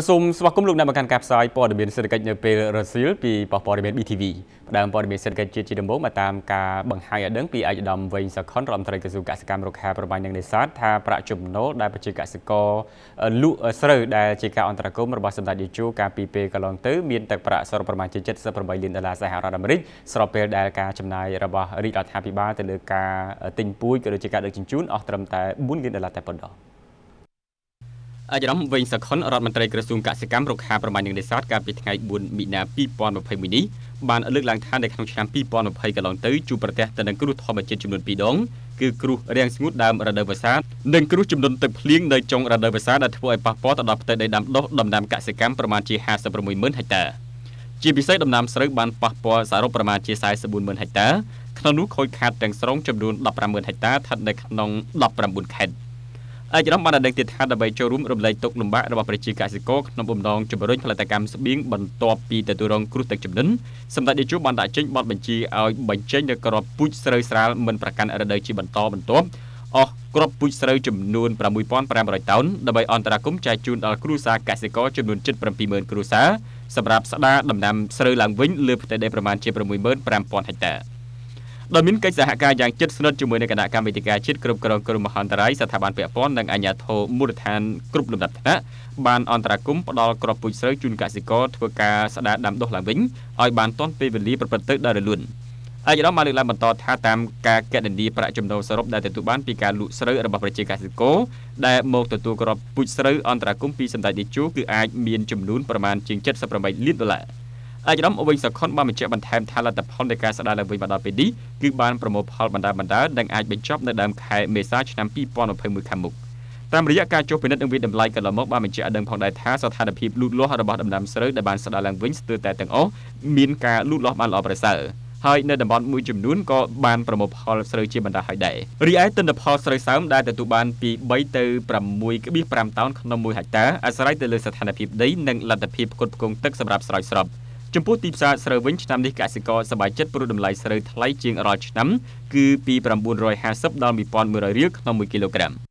សូមស្វាគមន៍លោកអ្នកមកកាន់ការផ្សាយព័ត៌មានសេដ្ឋកិច្ចនៅពេលរសៀលពីព័ត៌មាន BTV ផ្ដើមព័ត៌មានសេដ្ឋកិច្ចជាដំបូងមកតាមការបង្ហាញឲ្យដឹងពីឯកឧត្តមវែងសខុនរដ្ឋមន្ត្រីក្រសួងកសិកម្មរុក្ខាប្រមាញ់និងនេសាទថាប្រាក់ចំណូលដែលប្រជាកសិករលក់ស្រូវដែលជាការអន្តរាគមន៍របស់សម្ដេចនាយកកាលពីពេលកន្លងទៅមានទឹកប្រាក់សរុបប្រមាណជា$78 លានសហរដ្ឋអាមេរិកស្របពេលដែលការចំណាយរបស់រាជរដ្ឋាភិបាលទៅលើការទិញពូជក៏ដូចជាការដឹកជញ្ជូនអស់ត្រឹមតែ$4 លានតែប៉ុណ្ណោះអាយរ៉មវិញសខុនរដ្ឋមន្ត្រីក្រសួងកសិកម្មរុក្ខាប្រមាញ់និងនេសាទកាលពីថ្ងៃ4មីនា2021នេះបានលើកឡើងថានៅក្នុងឆ្នាំ2020កន្លងទៅជួបប្រទះទៅនឹងគ្រោះធម្មជាតិចំនួន2ដងគឺគ្រោះរាំងស្ងួតដើមរដូវវស្សានិងគ្រោះជំនន់ទឹកភ្លៀងនៅចុងរដូវវស្សាដែលធ្វើឲ្យប៉ះពាល់ទៅដល់ផ្ទៃដីដាំដុះដំណាំកសិកម្មប្រមាណជា56,000ហិកតាជាពិសេសដំណាំស្រូវបានប៉ះពាល់សរុបប្រមាណជា44,000ហិកតាក្នុងនោះខូចខាតទាំងស្រុងចំនួន15,000ហិកតាស្ថិតនៅក្នុង19ខេត្តអាយរ៉មបានដឹងទៀតថាដើម្បីចូលរួមរំលែកទុក្ខលំបាករបស់ប្រជាកសិករក្នុងបំណងជំរុញផលិតកម្មស្បៀងបន្ទាប់ពីទទួលរងគ្រោះទឹកជំនន់សម្ដេចនាយកបានដាក់ចេញបទបញ្ជាឲ្យបញ្ចេញនូវក្របពូជស្រូវស្រាលមិនប្រកាន់រដូវជាបន្តបន្ទាប់អស់ក្របពូជស្រូវចំនួន6,500តោនដើម្បីអន្តរាគមន៍ចែកជូនដល់គ្រួសារកសិករចំនួន77,000គ្រួសារសម្រាប់ស្ដារដំណាំស្រូវឡើងវិញលើផ្ទៃដីប្រមាណជា65,000ហិកតាដោយមានកិច្ចសហការយ៉ាងជិតស្និទ្ធជាមួយនឹងគណៈកម្មាធិការជាតិគ្រប់គ្រងគ្រោះមហន្តរាយស្ថាប័នពាក់ព័ន្ធនិងអាជ្ញាធរមូលដ្ឋានគ្រប់លំដាប់ថ្នាក់បានអន្តរាគមន៍ផ្ដល់គ្រាប់ពូជស្រូវជូនកសិករធ្វើការស្ដារដាំដុះឡើងវិញឲ្យបានទាន់ពេលវេលាប្រព្រឹត្តទៅដោយរលូនអាយរ៉មបានលើកឡើងបន្តថាតាមការគណនាប្រាក់ចំណូលសរុបដែលទទួលបានពីការលក់ស្រូវរបស់ប្រជាកសិករដែលមកទទួលគ្រាប់ពូជស្រូវអន្តរាគមន៍ពីសម្ដេចនាយកគឺអាចមានចំនួនប្រមាណជាង$78 លានអាយរ៉មវិញសខុនបានបញ្ជាក់បន្ថែមថាលទ្ធផលនៃការស្ដារឡើងវិញមកដល់ពេលនេះគឺបានប្រមូលផលបណ្ដានិងអាចបញ្ចប់នៅដើមខែមេសាឆ្នាំ2021ខាងមុខតាមរយៈការចុះពិនិត្យនិងវិតម្លៃកន្លងមកបានបញ្ជាក់ឲ្យដឹងផងដែរថាស្ថានភាពលូតលាស់របស់ដំណាំស្រូវដែលបានស្ដារឡើងវិញស្ទើរតែទាំងអស់មានការលូតលាស់បានល្អប្រសើរហើយនៅតំបន់មួយចំនួនក៏បានប្រមូលផលស្រូវជាបណ្ដាហើយដែររីឯទិន្នផលស្រូវសើមដែលទទួលបានពី3ទៅ6.5 តោនក្នុង1ហិកតាអាស្រ័យទៅលើស្ថានភាពដីនិងលទ្ធភាពផ្គត់ផ្គង់ទឹកសម្រាប់ស្រោចស្រពចំពោះទីផ្សារស្រូវវិញឆ្នាំនេះកសិករសប្បាយចិត្តព្រោះតម្លៃស្រូវថ្លៃជាងរាល់ឆ្នាំគឺពី950ដល់ 1,100 រៀលក្នុង1គីឡូក្រាម